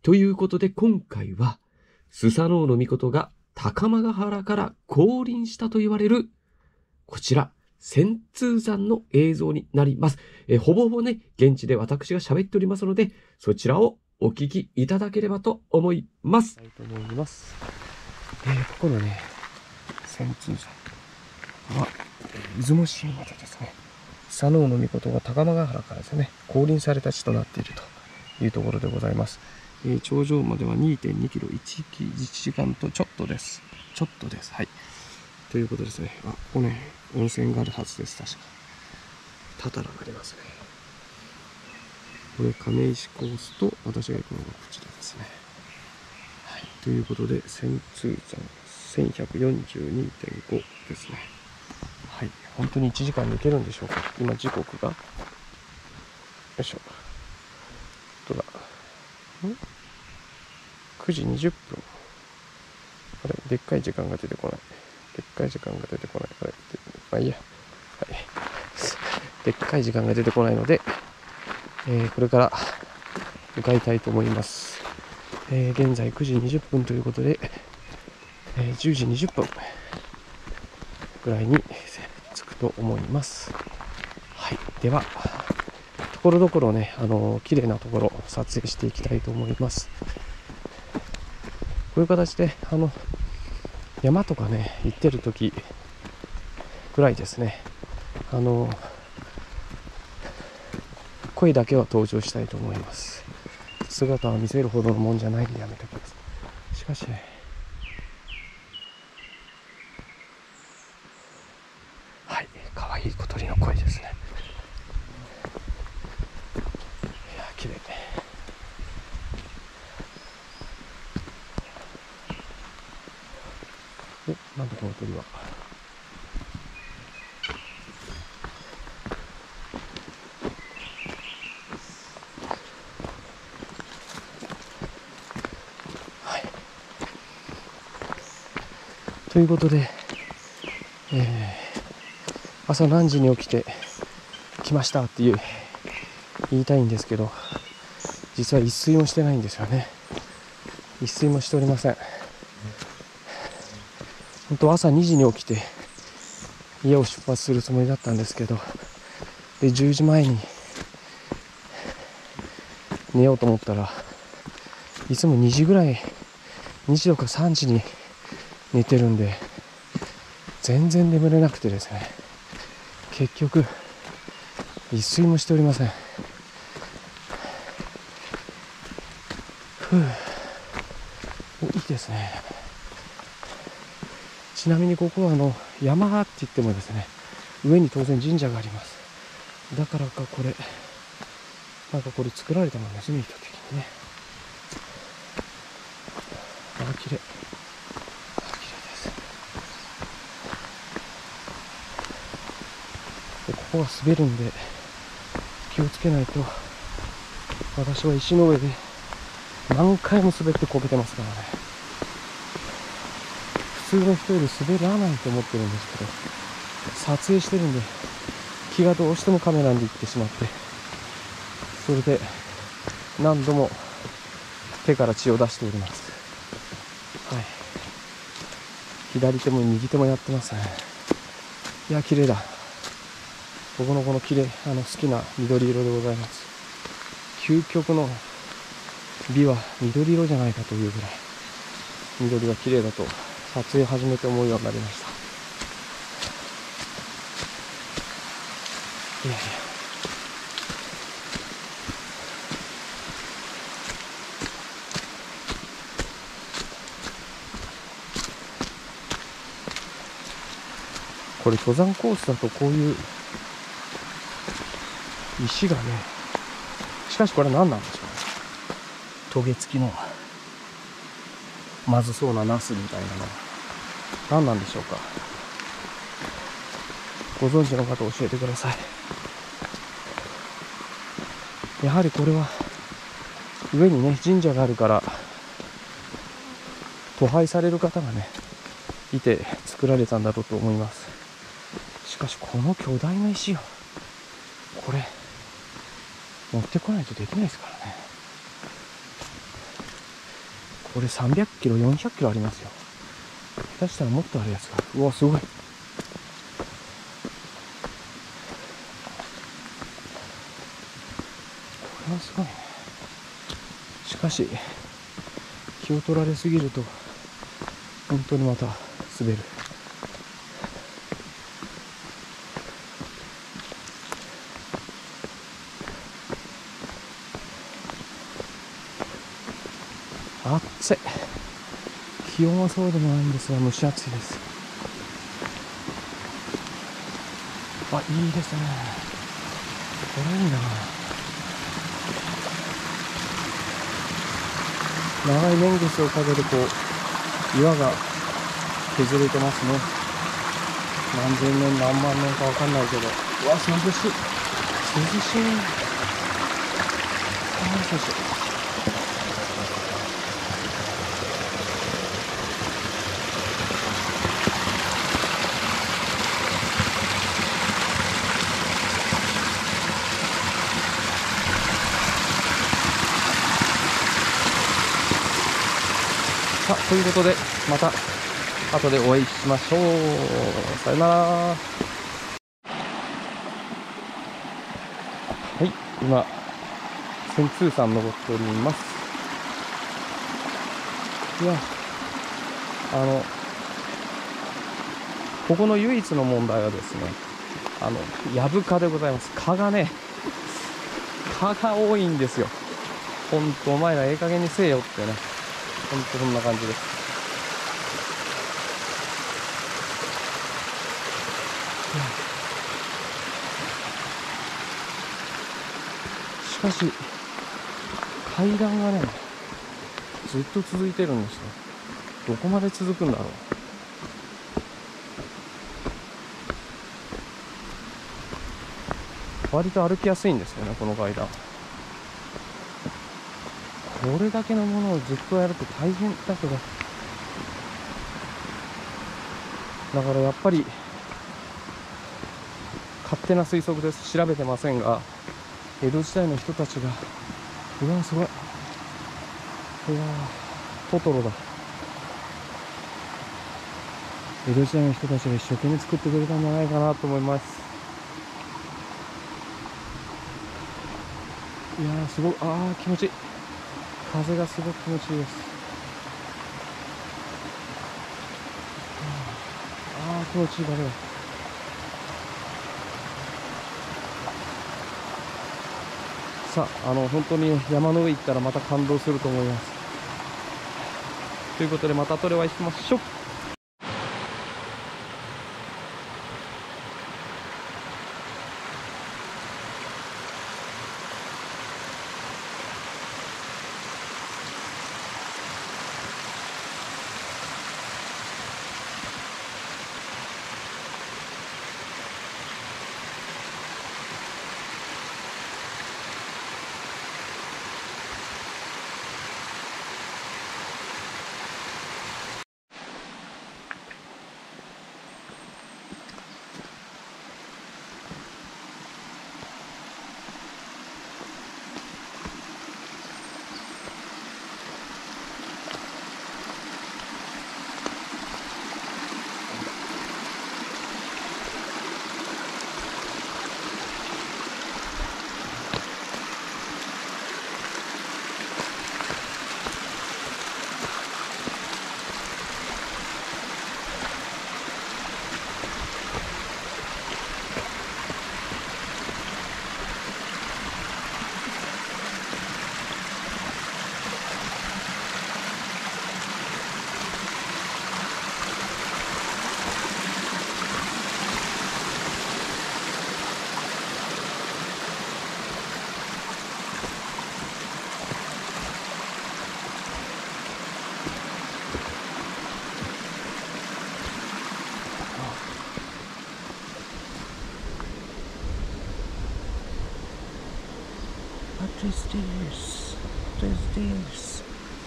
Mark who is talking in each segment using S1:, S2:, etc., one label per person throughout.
S1: ということで今回は、スサノオノミコトが高間ヶ原から降臨したと言われる、こちら、千通山の映像になります。ほぼほぼね、現地で私が喋っておりますので、そちらをお聞きいただければと思います。ここのね、千通山は、出雲市までですね、スサノオノミコトが高間ヶ原からですね、降臨された地となっているというところでございます。頂上までは 2.2 キロ、1時間とちょっとです。はい。ということですね。ここね、温泉があるはずです、確か。たたらがありますね。これ、亀石コースと、私が行くのがこちらですね。はい。ということで、千通山 1142.5 ですね。はい。本当に1時間で行けるんでしょうか。今、時刻が、よいしょ。どうだ。9時20分。あれ、でっかい時間が出てこない。あれ、まあいいや。はい。でっかい時間が出てこないので、これから向かいたいと思います。現在9時20分ということで、10時20分ぐらいに着くと思います。はい。では、ところどころね、綺麗なところ撮影していきたいと思います。こういう形で、山とかね、行ってる時ぐらいですね、声だけは登場したいと思います。姿は見せるほどのもんじゃないんでやめてください。しかしね、はい、可愛い小鳥の声ですね。いや、綺麗。なんだこの鳥は。はい。ということで、朝何時に起きて来ましたって言いたいんですけど、実は一睡もしてないんですよね。一睡もしておりません。本当は朝2時に起きて家を出発するつもりだったんですけど、で10時前に寝ようと思ったら、いつも2時ぐらい、2時とか3時に寝てるんで、全然眠れなくてですね、結局一睡もしておりません。いいですね。ちなみにここは山って言ってもですね、上に当然神社があります。だからかこれ作られたもんですね、意図的にね。綺麗。綺麗です。でここは滑るんで気をつけないと。私は石の上で何回も滑ってこけてますからね。普通の人より滑らないと思ってるんですけど、撮影してるんで気がどうしてもカメラに行ってしまって、それで何度も手から血を出しております。はい。左手も右手もやってますね。いや、綺麗だ。僕のこの綺麗、好きな緑色でございます。究極の美は緑色じゃないかというぐらい緑が綺麗だと撮影を始めて思うようになりました。これ登山コースだとこういう石がね、しかしこれ何なんでしょうね。トゲ付きのまずそうなナスみたいなのは何なんでしょうか。ご存知の方教えてください。やはりこれは上にね神社があるから渡拝される方がねいて作られたんだろうと思います。しかしこの巨大な石をこれ持ってこないとできないですからね。 これ300キロ、400キロありますよ。下手したらもっとあるやつがある。うわ、すごい。これはすごいね。しかし、気を取られすぎると、本当にまた滑る。暑い。気温はそうでもないんですが、蒸し暑いです。あ、いいですね。これいいな。長い年月をかけてこう岩が削れてますね。何千年何万年かわかんないけど、うわ、涼しい。涼しい。涼しい。さあ、ということで、また後でお会いしましょう。さよなら。はい、今、千通山登っております。いや、ここの唯一の問題はですね、やぶ蚊でございます。蚊がね、蚊が多いんですよ。ほんと、お前らええ加減にせえよってね。ほんとそんな感じです。しかし、階段がね、ずっと続いてるんですよ。どこまで続くんだろう。割と歩きやすいんですよね、この階段。これだけのものをずっとやると大変だけど、だからやっぱり勝手な推測です。調べてませんが、江戸時代の人たちが、うわ、すごい。うわ、トトロだ。江戸時代の人たちが一生懸命作ってくれたんじゃないかなと思います。いやー、すごい。ああ、気持ちいい。風がすごく気持ちいいです。ああ、気持ちいい風だ。さあ、本当に山の上行ったらまた感動すると思います。ということで、また後でお会いしましょう。What is this? What is this?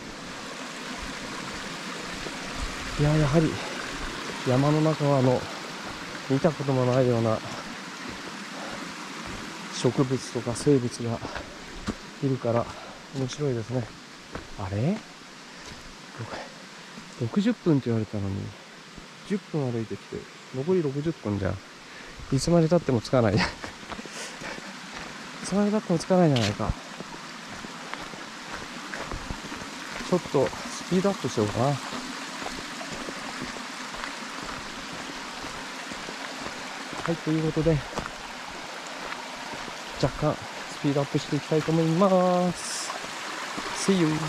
S1: いや、やはり山の中は見たこともないような植物とか生物がいるから面白いですね。あれ、 60分って言われたのに10分歩いてきて、残り60分じゃいつまで経ってもつかないいつまで経ってもつかないじゃないか。ちょっとスピードアップしようかな。はい、ということで若干スピードアップしていきたいと思います。 See you。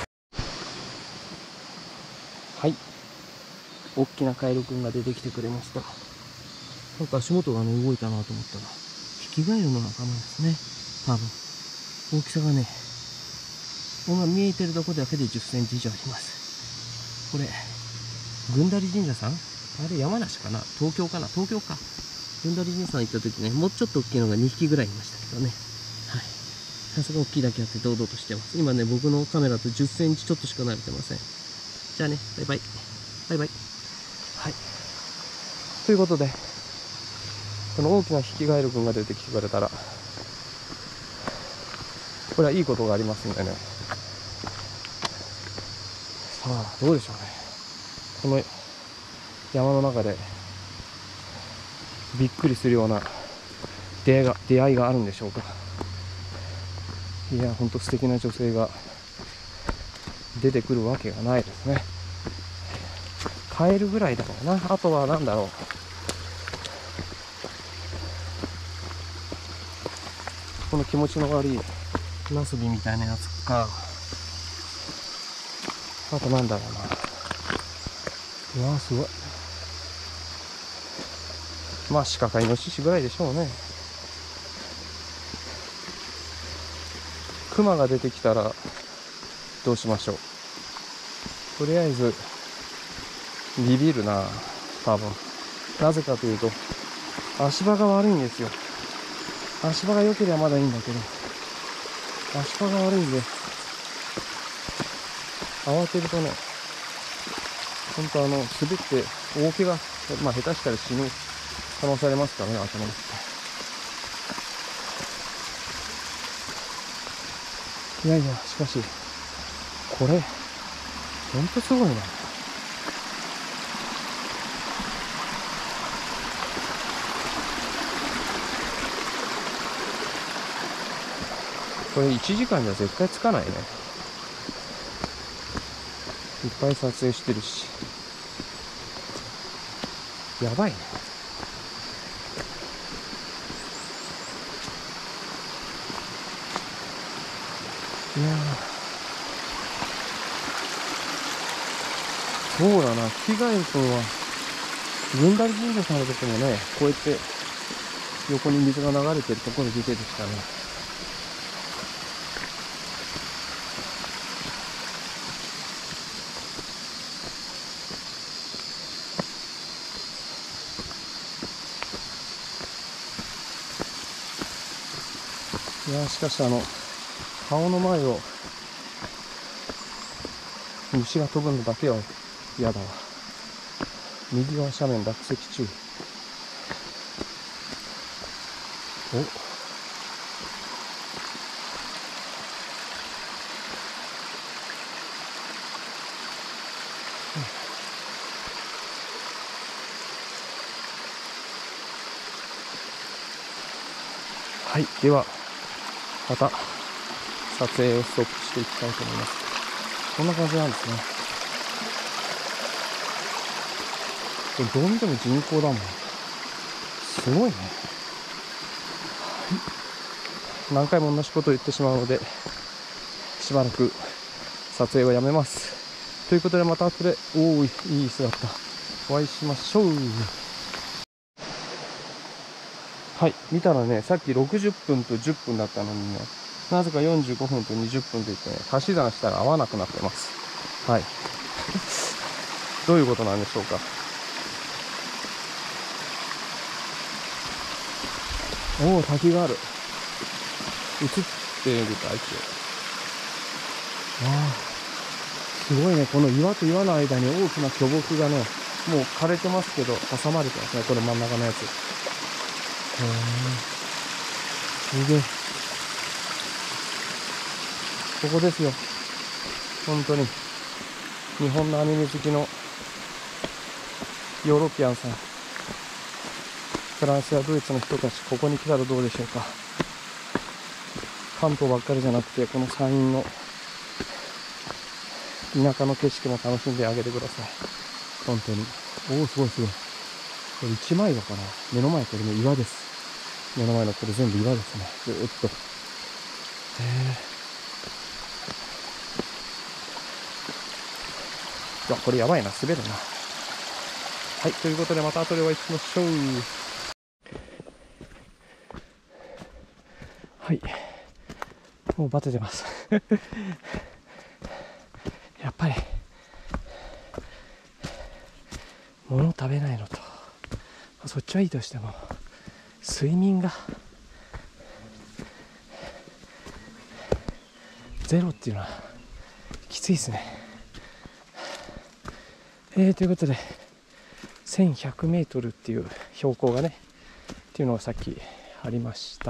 S1: はい、大きなカエルくんが出てきてくれました。なんか足元がね動いたなと思ったらヒキガエルの仲間ですね。多分大きさがね、今見えてるところだけで10センチ以上あります。これ郡成神社さん、あれ山梨かな、東京かな、東京か。郡成神社さん行った時ね、もうちょっと大きいのが2匹ぐらいいましたけどね。はい、さすが大きいだけあって堂々としてます。今ね、僕のカメラと10センチちょっとしか慣れてません。じゃあね、バイバイバイバイ。はい、ということで、この大きなヒキガエル君が出てきてくれたら、これはいいことがありますんでね。さあどうでしょうね、この山の中でびっくりするような出会いがあるんでしょうか。いや、ほんと素敵な女性が出てくるわけがないですね。カエルぐらいだろうな。あとは何だろう、この気持ちの悪いナスビみたいなやつか、あとなんだろうな。うわーすごい。まあ鹿かイノシシぐらいでしょうね。クマが出てきたらどうしましょう。とりあえずビビるな、多分。なぜかというと足場が悪いんですよ。足場が良ければまだいいんだけど、足場が悪いんで慌てるとね、本当滑って大怪我、まあ下手したら死ぬ可能性ありますからね、頭に。いやいや、しかしこれほんとすごいな。これ1時間じゃ絶対つかないね。いっぱい撮影してるし、やばいね。いやそうだな、ヒキガエル君は郡成神社さんの時もね、こうやって横に水が流れてるところに出てきたね。いやしかし顔の前を虫が飛ぶのだけは嫌だわ。右側斜面落石注意。お、はい、ではまた撮影をストップしていきたいと思います。こんな感じなんですね。これどう見ても人工だもん。すごいね。何回も同じことを言ってしまうので、しばらく撮影はやめます。ということで、また後でいい姿お会いしましょう。はい、見たらね、さっき60分と10分だったのにね、なぜか45分と20分と言ってね、足し算したら合わなくなってます。はい。どういうことなんでしょうか。おお、滝がある。映ってるか、一応。ああ、すごいね。この岩と岩の間に大きな巨木がね、もう枯れてますけど、挟まれてますね。これ真ん中のやつ。すげえ。ここですよ。本当に。 日本のアニメ好きのヨーロピアンさん、フランスやドイツの人たち、ここに来たらどうでしょうか。関東ばっかりじゃなくて、この山陰の田舎の景色も楽しんであげてください。本当に。おお、すごいすごい。これ一枚岩かな。目の前これも岩です。目の前のこれ全部岩ですね。ずーっと。いや、これやばいな。滑るな。はい、ということでまた後でお会いしましょう。はい。もうバテてます。やっぱり、物を食べないのと、そっちはいいとしても、睡眠がゼロっていうのはきついですね。ということで1100メートルっていう標高がねっていうのがさっきありました。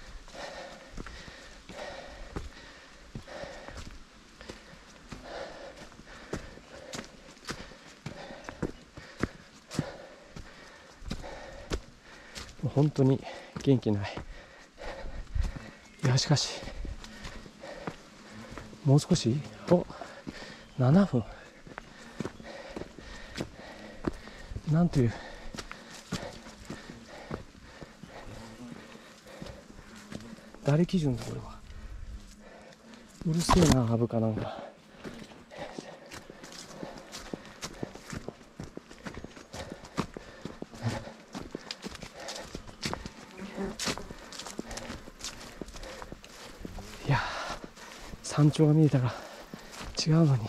S1: もう本当に元気ない。いやしかしもう少し7分なんという誰基準だこれは。うるせえなハブかなんか。いや山頂が見えたら違うのに。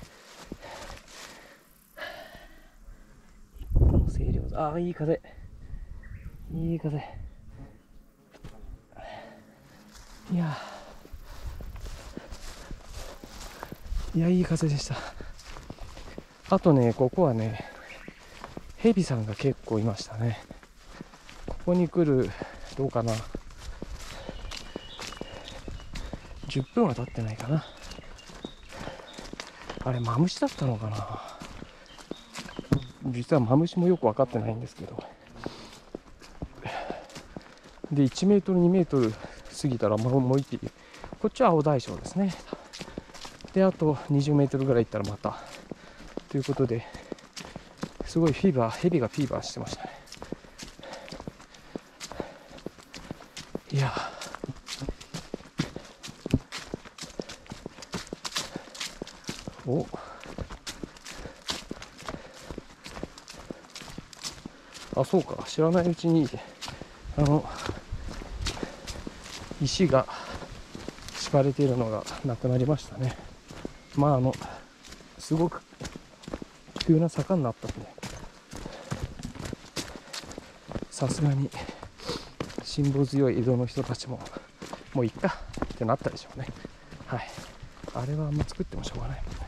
S1: 清涼、ああいい風、いい風。いやいい風でした。あとね、ここはねヘビさんが結構いましたね。ここに来るどうかな、10分は経ってないかな。あれマムシだったのかな。実はマムシもよく分かってないんですけど、で1メートル2メートル過ぎたらもう一匹、こっちは青大将ですね。であと20メートルぐらい行ったらまたということで、すごいヘビがフィーバーしてましたね。いやおあ、そうか、知らないうちに石が敷かれているのがなくなりましたね。まあすごく急な坂になったんで、さすがに辛抱強い江戸の人たちももういっかってなったでしょうね。はい、あれはあんま作ってもしょうがないもんね。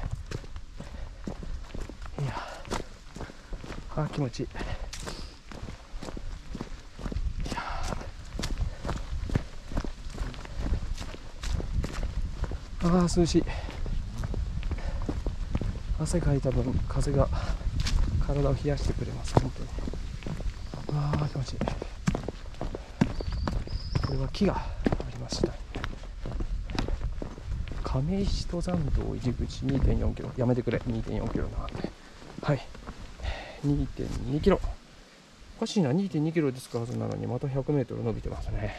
S1: いや気持ちいい。涼しい。汗かいた分風が体を冷やしてくれます。本当に気持ちいい。これは木がありました。亀石登山道入り口 2.4 キロ、やめてくれ、 2.4 キロなんで、はい、2.2 キロ。おかしいな、 2.2 キロですかはずなのにまた100メートル伸びてますね。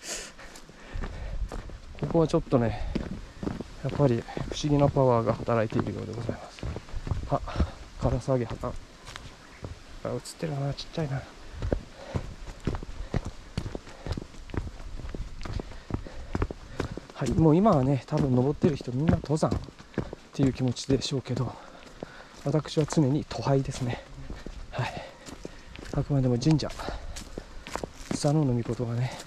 S1: ここはちょっとね、やっぱり不思議なパワーが働いているようでございます。カラスアゲハタ映ってるな、ちっちゃいな。はい、もう今はね多分登ってる人みんな登山っていう気持ちでしょうけど、私は常に登拝ですね。はい、あくまでも神社、スサノオノミコトがね、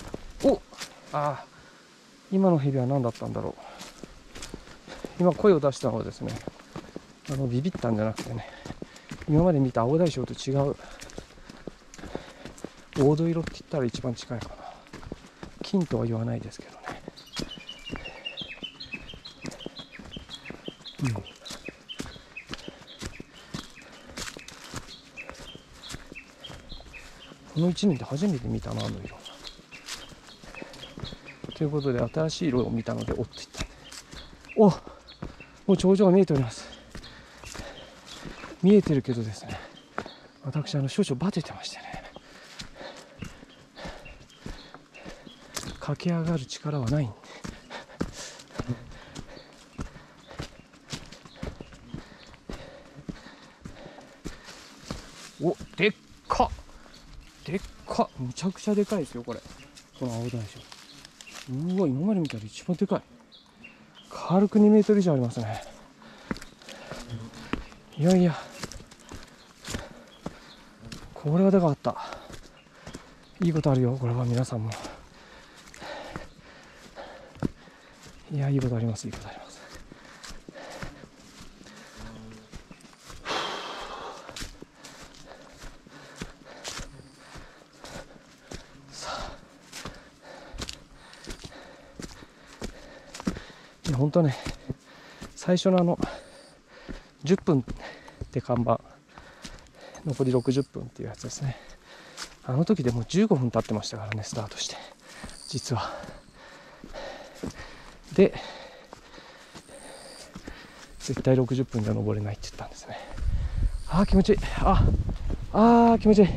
S1: 今のヘビは何だったんだろう。今声を出したのはですね、ビビったんじゃなくてね、今まで見た青大将と違う黄土色って言ったら一番近いかな。金とは言わないですけどね。 この1年で初めて見たな、あの色。ということで、新しい色を見たので、おっといった。お、もう頂上が見えております。見えてるけどですね、私、少々バテてましてね、駆け上がる力はないんで。お、でっかでっか、むちゃくちゃでかいですよ、これ。この青大将。うわ、今まで見たら一番でかい。軽く2メートル以上ありますね。いやいや、これはでかかった。いいことあるよ、これは皆さんも。いや、いいことあります、いいことあります。いや、ほんとね、最初の10分って看板、残り60分っていうやつですね。あの時でもう15分経ってましたからね、スタートして。実は。で、絶対60分じゃ登れないって言ったんですね。あー気持ちいい。気持ちいい。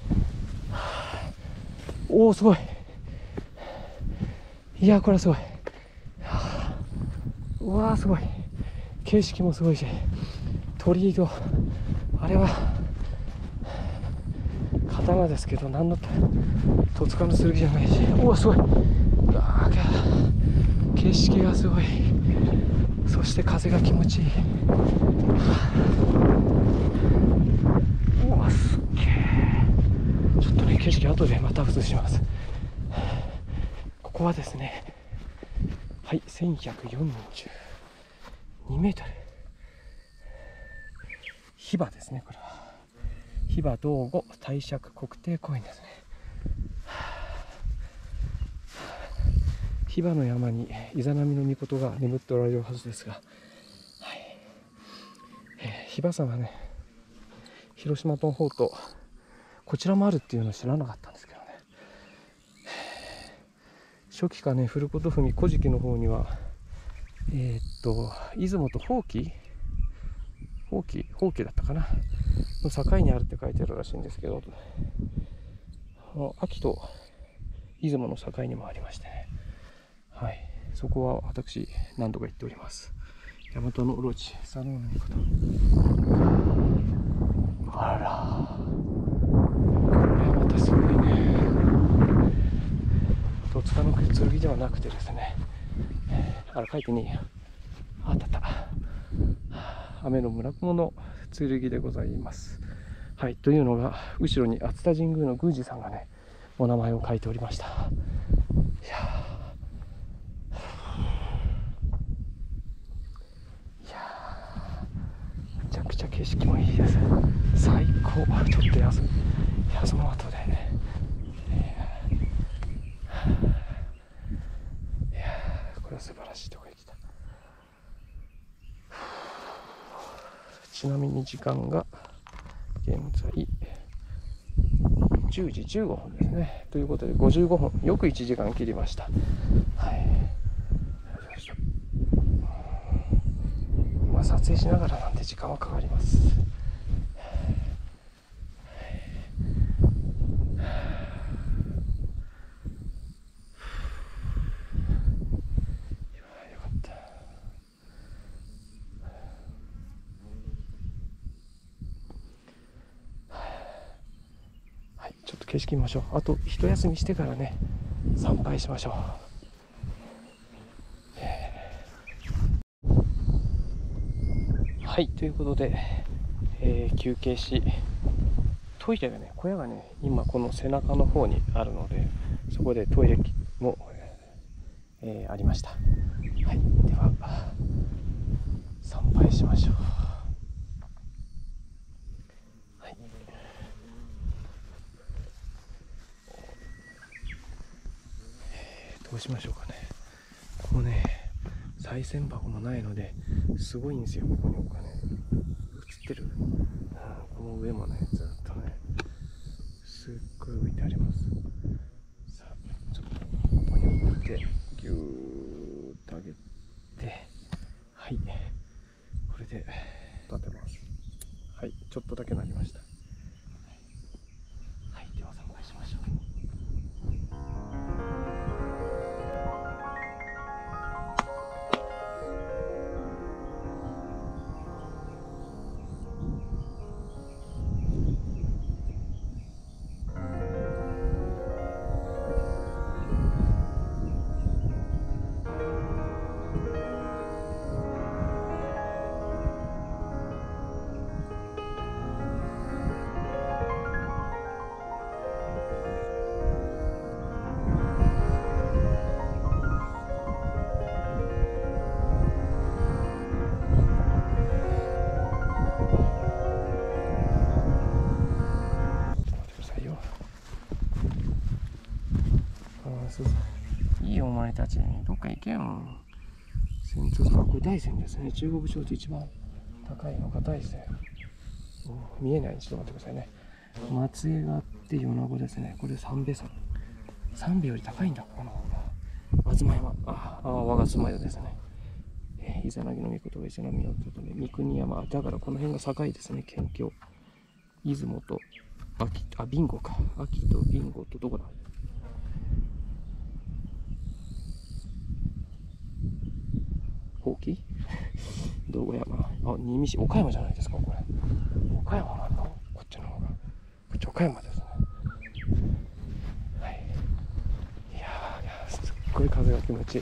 S1: おお、すごい。いや、これはすごい。うわー、すごい。景色もすごいし、鳥居と、あれは刀ですけど、何の戸塚の剣じゃないし、おお、すごい。うわー、景色がすごい。そして風が気持ちいい。うわ、すっげえ。ちょっとね、景色後でまた映します。ここはですね、はい、1142メートル。ヒバですね、これは。ヒバ道後帝釈国定公園ですね。ヒバの山にイザナミの御事が眠っておられるはずですが、はい、ヒバ山はね、広島の方とこちらもあるっていうのを知らなかったんですけどね。初期かね、古琴文古事記の方には出雲と宝亀だったかなの境にあるって書いてあるらしいんですけど、秋と出雲の境にもありましてね、はい、そこは私何度か行っております。大和のオロチ、佐野の御事。あら、これまたすごいね。戸塚の剣ではなくてですね、あら、書いてねえや。あった。雨の村雲の剣でございます。はい、というのが後ろに熱田神宮の宮司さんがね、お名前を書いておりました。いやめちゃくちゃ景色もいいです。最高。ちょっと休む後でね、いやこれは素晴らしいところに来た。ちなみに時間が現在10時15分ですね。ということで55分、よく1時間切りました。はい。まあ、撮影しながらなんで時間はかかります。ちょっと景色見ましょう。あと一休みしてからね、参拝しましょう。はい、ということで、休憩し、トイレがね、小屋がね、今この背中の方にあるので、そこでトイレも、ありました。はい、では参拝しましょう。はい、どうしましょうかね。ここね、賽銭箱もないのですごいんですよ。ここにお金映ってる、この上もね、ずっとね、すすっごい浮いてあります。さあちょっとここに置いてギューッと上げて、はい、これで立てます。はい、ちょっとだけなりました。はい、では参拝しましょう。いいよお前たち、どっか行けよ。線通さん、これ大山ですね。中国地方で一番高いのが大山。見えない。ちょっと待ってくださいね。松江があって米子ですね。これ三瓶山。三瓶より高いんだ、この方が。東山。我が住まいですね。イザナギの御事が一波のとね、三国山。だからこの辺が境ですね。県境。出雲と秋、備後か。秋と備後とどこだ。ほうき道後山。新見市。岡山じゃないですか、これ。岡山なんだ。こっちの方が。こっち岡山ですね。はい。いやー、すっごい風が気持ちいい。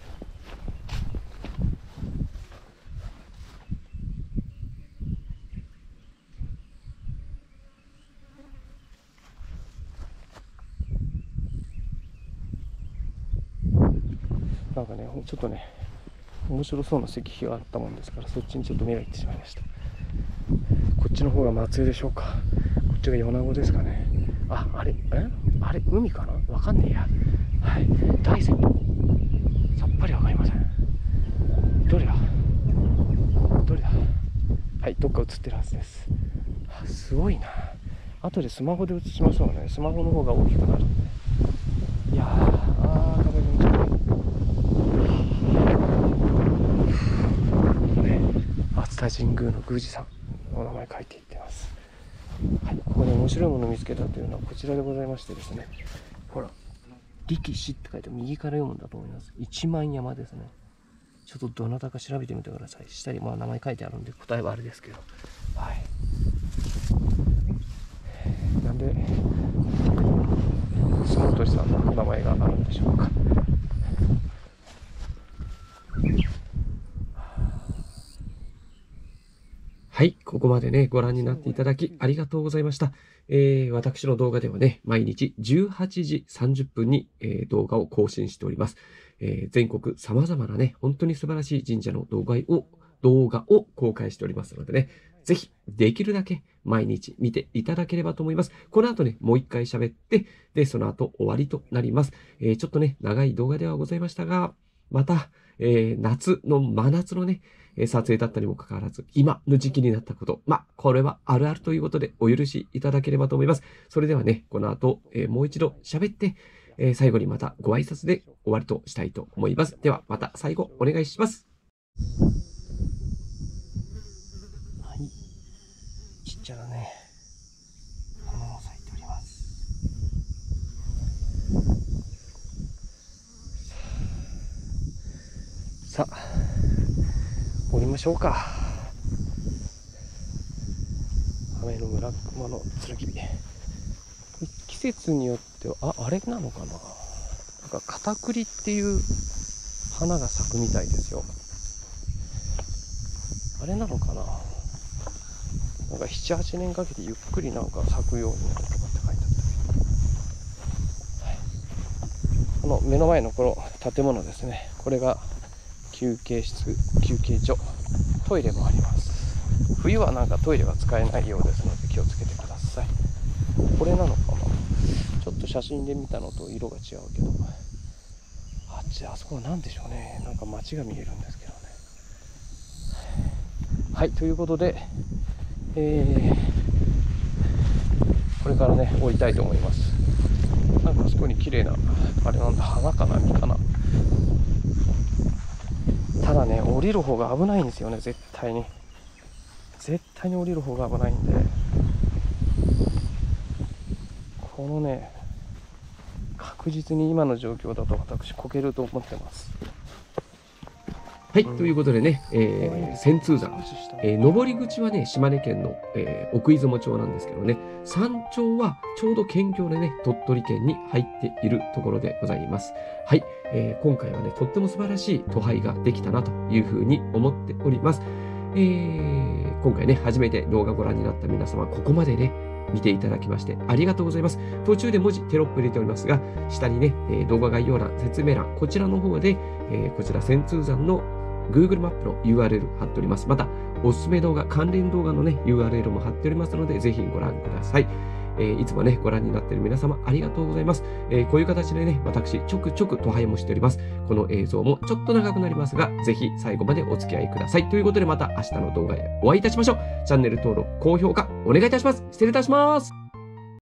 S1: なんかね、ちょっとね、面白そうな石碑があったもんですから、そっちにちょっと目がいってしまいました。こっちの方が松江でしょうか。こっちが米子ですかね。あれ海かな、わかんねえや。はい、大山、さっぱりわかりません。どれだはい、どっか映ってるはずです。すごいな。後でスマホで映しましょうね。スマホの方が大きくなるんで。いやー、風が熱田神宮の宮司さんお名前書いていってます。はい、ここで面白いものを見つけたというのはこちらでございましてですね、ほら、力士って書いて右から読むんだと思います。一万山ですね。ちょっとどなたか調べてみてください。下に名前書いてあるんで答えはあれですけど、はい。なんで相撲取りさんのお名前があるんでしょうか。はい、ここまでね、ご覧になっていただきありがとうございました。私の動画ではね、毎日18時30分に、動画を更新しております。全国様々なね、本当に素晴らしい神社の動画を公開しておりますのでね、ぜひできるだけ毎日見ていただければと思います。この後ね、もう一回喋って、で、その後終わりとなります。ちょっとね、長い動画ではございましたが、また、真夏のね、撮影だったにもかかわらず、今の時期になったこと、これはあるあるということでお許しいただければと思います。それではね、この後、もう一度喋って、最後にまたご挨拶で終わりとしたいと思います。では、また最後お願いします。はい。ちっちゃなね、花が咲いております。さあ、降りましょうか。雨の村熊の剣火。季節によっては、あれなのかな、なんか片栗っていう花が咲くみたいですよ。あれなのかな、なんか7、8年かけてゆっくりなんか咲くようになるとかって書いてあった、はい、この目の前のこの建物ですね、これが休憩室、休憩所、トイレもあります。冬はなんかトイレは使えないようですので気をつけてください。これなのかな、ちょっと写真で見たのと色が違うけど、あそこは何でしょうね、なんか街が見えるんですけどね。はい、ということで、ここれからね降りたいと思います。なんかあそこに綺麗なあれなんだ、花かな実かな。ただね降りる方が危ないんですよね。絶対に降りる方が危ないんで、このね確実に今の状況だと私こけると思ってます。
S2: はい、ということでね、千通山、登り口はね、島根県の、奥出雲町なんですけどね、山頂はちょうど県境でね、鳥取県に入っているところでございます。はい、今回はね、とっても素晴らしい途配ができたなというふうに思っております。今回ね、初めて動画ご覧になった皆様、ここまでね、見ていただきましてありがとうございます。途中で文字テロップ入れておりますが、下にね、動画概要欄、説明欄、こちらの方で、こちら千通山のGoogle マップの URL 貼っております。また、おすすめ動画、関連動画のね、URL も貼っておりますので、ぜひご覧ください。いつもね、ご覧になっている皆様、ありがとうございます。こういう形でね、私、ちょくちょく途配もしております。この映像もちょっと長くなりますが、ぜひ最後までお付き合いください。ということで、また明日の動画でお会いいたしましょう。チャンネル登録、高評価、お願いいたします。失礼いたします。